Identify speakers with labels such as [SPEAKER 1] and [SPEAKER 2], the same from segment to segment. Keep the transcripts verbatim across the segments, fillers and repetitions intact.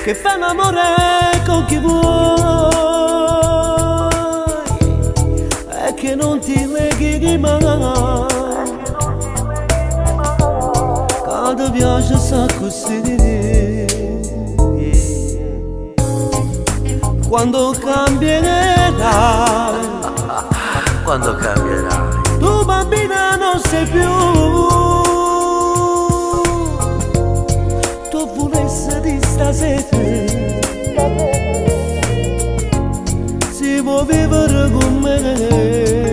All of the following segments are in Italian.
[SPEAKER 1] che fa l'amore con chi vuoi e che non ti leghi mai. Quando viaggia sa così, quando cambierai,
[SPEAKER 2] quando cambierai,
[SPEAKER 1] tu bambina non sei più, tu volessi di stasera, si può vivere con me.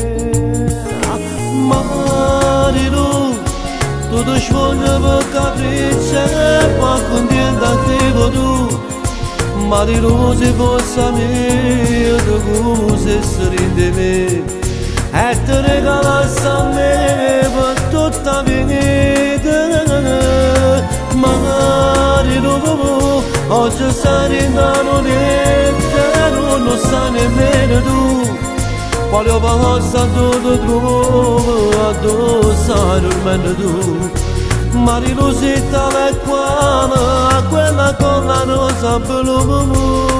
[SPEAKER 1] Marilu, tu ti sfogli per capriccio e poi contenta che vuoi tu. Marilu, se fosse mia, tu così si di me e ti regalassi a me per tutta la vita. Marilu, oggi sei rindato e non sai nemmeno tu quale cosa tu ti trovi addosso dormendo tu. Marilu, sei tale quale quella con la rosa blu.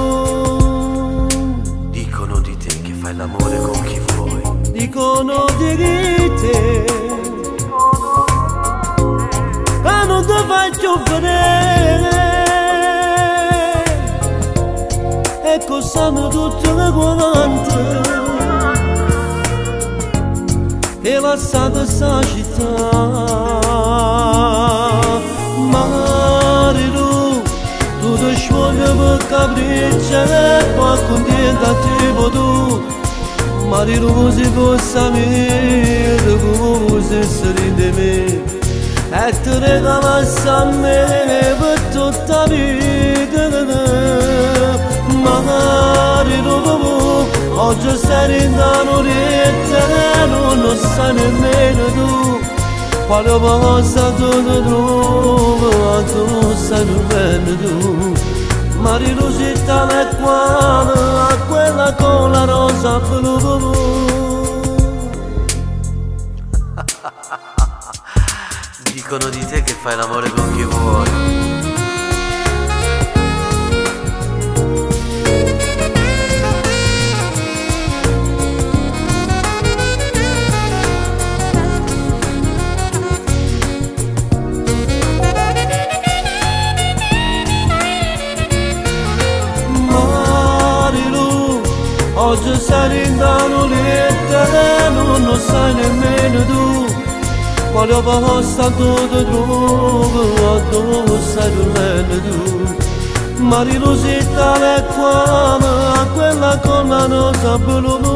[SPEAKER 2] dicono di te che fai l'amore con chi vuoi,
[SPEAKER 1] Dicono di te ma non ti faccio vedere e costano tutte le quante e lasciate sta città. Marilu, tu ti sciogli per capriccio e poi contenta tipo tu. Marilu, se fosse mia, tu così sei di me e ti regalassi a me per tutta la vita. Marilu, oggi sei rindato e non sai nemmeno tu quale cosa tu ti trovi, tu sai nemmeno tu. Marilu, sei tale quale quella con la rosa blu.
[SPEAKER 2] dicono di te che fai l'amore con chi vuoi.
[SPEAKER 1] Oggi sei rindato e non sai nemmeno tu quale cosa tu ti trovi, dove stai dormendo tu. Marilu, sei tale quale quella con la rosa blu.